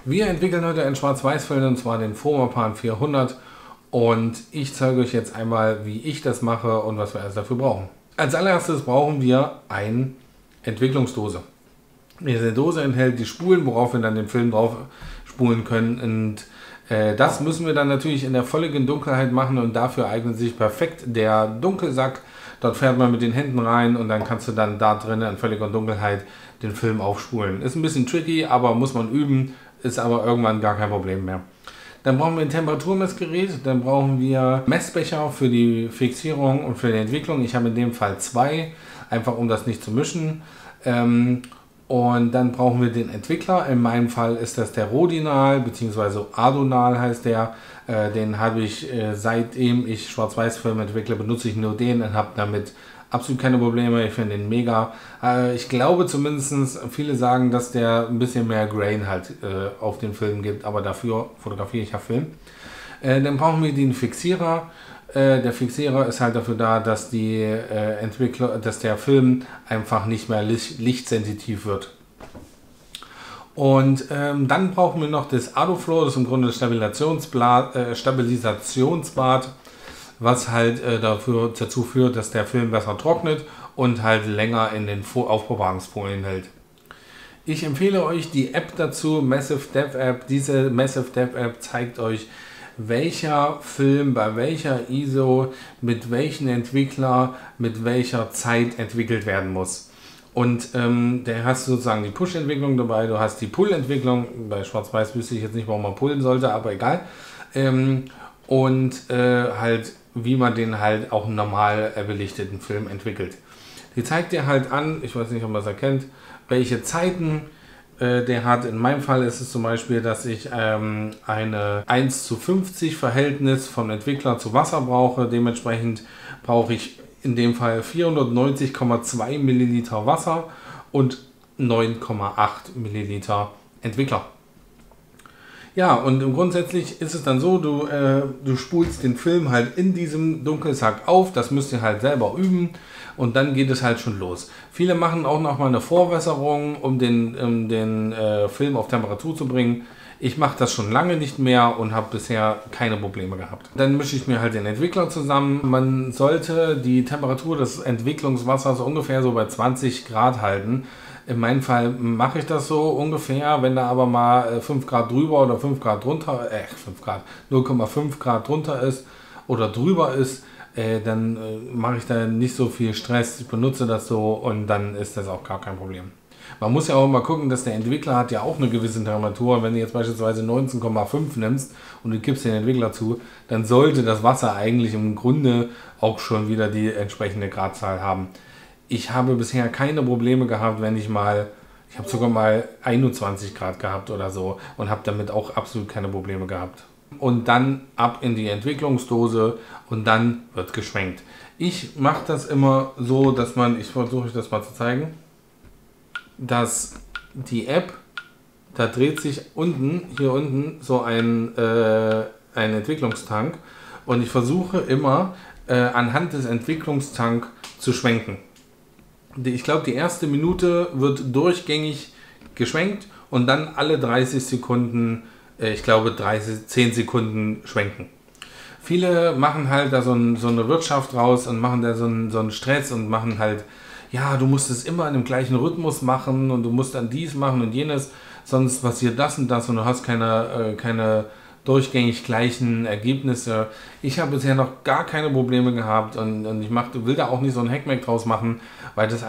Wir entwickeln heute einen Schwarz-Weiß-Film, und zwar den Fomapan 400, und ich zeige euch jetzt einmal, wie ich das mache und was wir alles dafür brauchen. Als allererstes brauchen wir eine Entwicklungsdose. Diese Dose enthält die Spulen, worauf wir dann den Film drauf spulen können, und das müssen wir dann natürlich in der völligen Dunkelheit machen, und dafür eignet sich perfekt der Dunkelsack. Dort fährt man mit den Händen rein und dann kannst du dann da drinnen in völliger Dunkelheit den Film aufspulen. Ist ein bisschen tricky, aber muss man üben, ist aber irgendwann gar kein Problem mehr. Dann brauchen wir ein Temperaturmessgerät, dann brauchen wir Messbecher für die Fixierung und für die Entwicklung. Ich habe in dem Fall 2, einfach um das nicht zu mischen. Und dann brauchen wir den Entwickler. In meinem Fall ist das der Rodinal bzw. Adonal heißt der. Den habe ich seitdem ich Schwarz-Weiß-Film entwickle, benutze ich nur den und habe damit absolut keine Probleme. Ich finde den mega. Ich glaube zumindest, viele sagen, dass der ein bisschen mehr Grain halt auf den Film gibt, aber dafür fotografiere ich ja Film. Dann brauchen wir den Fixierer. Der Fixierer ist halt dafür da, dass dass der Film einfach nicht mehr lichtsensitiv wird. Und dann brauchen wir noch das Adoflow, das ist im Grunde das Stabilisationsbad, was halt dazu führt, dass der Film besser trocknet und halt länger in den Aufbewahrungsfolien hält. Ich empfehle euch die App dazu, Massive Depth App. Diese Massive Depth App zeigt euch, welcher Film bei welcher ISO, mit welchem Entwickler, mit welcher Zeit entwickelt werden muss. Und da hast du sozusagen die Push-Entwicklung dabei, du hast die Pull-Entwicklung, bei Schwarz-Weiß wüsste ich jetzt nicht, warum man pullen sollte, aber egal. Halt, wie man den halt auch normal belichteten Film entwickelt. Die zeigt dir halt an, ich weiß nicht, ob man es erkennt, welche Zeiten der hat. In meinem Fall ist es zum Beispiel, dass ich eine 1:50 Verhältnis vom Entwickler zu Wasser brauche. Dementsprechend brauche ich in dem Fall 490,2 Milliliter Wasser und 9,8 Milliliter Entwickler. Ja, und grundsätzlich ist es dann so, du spulst den Film halt in diesem Dunkelsack auf, das müsst ihr halt selber üben, und dann geht es halt schon los. Viele machen auch noch mal eine Vorwässerung, um den Film auf Temperatur zu bringen. Ich mache das schon lange nicht mehr und habe bisher keine Probleme gehabt. Dann mische ich mir halt den Entwickler zusammen. Man sollte die Temperatur des Entwicklungswassers ungefähr so bei 20 Grad halten. In meinem Fall mache ich das so ungefähr, wenn da aber mal 5 Grad drüber oder 5 Grad drunter, 0,5 Grad drunter ist oder drüber ist, dann mache ich da nicht so viel Stress. Ich benutze das so und dann ist das auch gar kein Problem. Man muss ja auch mal gucken, dass der Entwickler hat ja auch eine gewisse Temperatur. Wenn du jetzt beispielsweise 19,5 nimmst und du gibst den Entwickler zu, dann sollte das Wasser eigentlich im Grunde auch schon wieder die entsprechende Gradzahl haben. Ich habe bisher keine Probleme gehabt, ich habe sogar mal 21 Grad gehabt oder so und habe damit auch absolut keine Probleme gehabt. Und dann ab in die Entwicklungsdose und dann wird geschwenkt. Ich mache das immer so, dass ich versuche euch das mal zu zeigen, dass die App, da dreht sich hier unten so ein Entwicklungstank, und ich versuche immer anhand des Entwicklungstanks zu schwenken. Ich glaube, die erste Minute wird durchgängig geschwenkt und dann alle 30 Sekunden, 10 Sekunden schwenken. Viele machen halt da so eine Wirtschaft raus und machen da so einen Stress und machen halt, ja, du musst es immer in dem gleichen Rhythmus machen und du musst dann dies machen und jenes, sonst passiert das und das und du hast keine durchgängig gleichen Ergebnisse. Ich habe bisher noch gar keine Probleme gehabt und will da auch nicht so ein Hackmack draus machen, weil das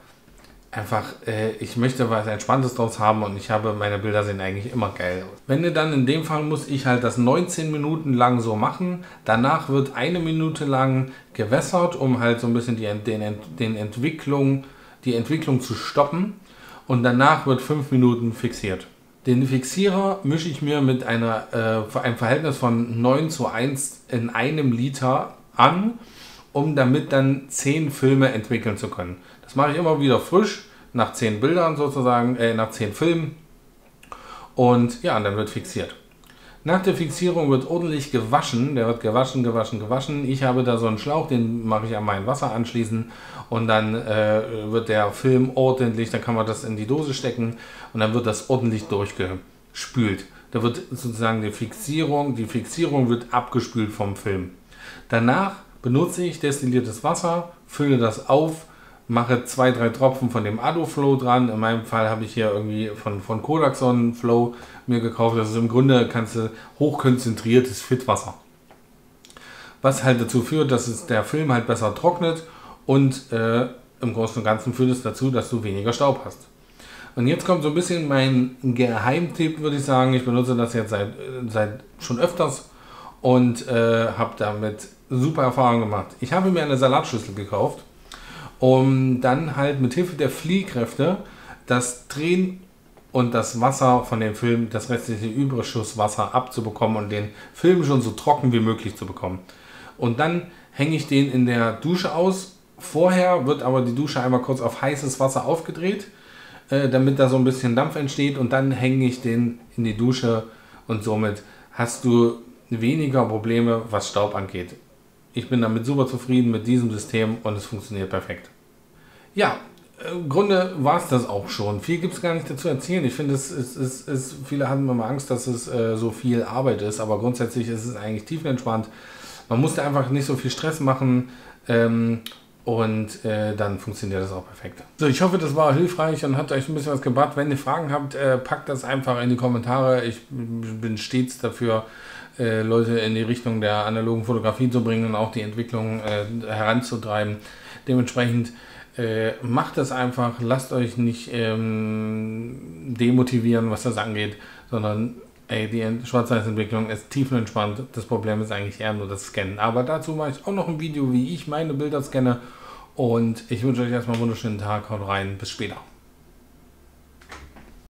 ich möchte was Entspanntes draus haben, und meine Bilder sehen eigentlich immer geil aus. Wenn ihr dann, in dem Fall muss ich halt das 19 Minuten lang so machen, danach wird 1 Minute lang gewässert, um halt so ein bisschen die Entwicklung zu stoppen, und danach wird 5 Minuten fixiert. Den Fixierer mische ich mir mit einem Verhältnis von 9:1 in einem Liter an, damit dann 10 Filme entwickeln zu können. Das mache ich immer wieder frisch, nach 10 Bildern sozusagen, nach 10 Filmen, und ja, und dann wird fixiert. Nach der Fixierung wird ordentlich gewaschen, der wird gewaschen. Ich habe da so einen Schlauch, den mache ich an mein Wasser anschließen, und dann wird der Film ordentlich, dann kann man das in die Dose stecken und dann wird das ordentlich spült. Da wird sozusagen die Fixierung wird abgespült vom Film. Danach benutze ich destilliertes Wasser, fülle das auf, mache 2-3 Tropfen von dem Ado-Flow dran. In meinem Fall habe ich hier irgendwie von Kodak so einen Flow mir gekauft. Das ist im Grunde hochkonzentriertes Fitwasser. Was halt dazu führt, dass der Film halt besser trocknet und im Großen und Ganzen führt es dazu, dass du weniger Staub hast. Und jetzt kommt so ein bisschen mein Geheimtipp, würde ich sagen. Ich benutze das jetzt seit schon öfters und habe damit super Erfahrungen gemacht. Ich habe mir eine Salatschüssel gekauft, um dann halt mit Hilfe der Fliehkräfte das Drehen und das Wasser von dem Film, das restliche Überschusswasser abzubekommen und den Film schon so trocken wie möglich zu bekommen. Und dann hänge ich den in der Dusche aus. Vorher wird aber die Dusche einmal kurz auf heißes Wasser aufgedreht, damit da so ein bisschen Dampf entsteht, und dann hänge ich den in die Dusche und somit hast du weniger Probleme, was Staub angeht. Ich bin damit super zufrieden mit diesem System und es funktioniert perfekt. Ja, im Grunde war es das auch schon. Viel gibt es gar nicht dazu erzählen. Ich finde, viele hatten immer Angst, dass es so viel Arbeit ist, aber grundsätzlich ist es eigentlich tiefenentspannt. Man musste einfach nicht so viel Stress machen und dann funktioniert das auch perfekt. So, ich hoffe, das war hilfreich und hat euch ein bisschen was gebracht. Wenn ihr Fragen habt, packt das einfach in die Kommentare. Ich bin stets dafür, Leute in die Richtung der analogen Fotografie zu bringen und auch die Entwicklung heranzutreiben. Dementsprechend macht das einfach, lasst euch nicht demotivieren, was das angeht, sondern die Schwarz-Weiß-Entwicklung ist tiefenentspannt. Das Problem ist eigentlich eher nur das Scannen. Aber dazu mache ich auch noch ein Video, wie ich meine Bilder scanne. Und ich wünsche euch erstmal einen wunderschönen Tag. Haut rein, bis später.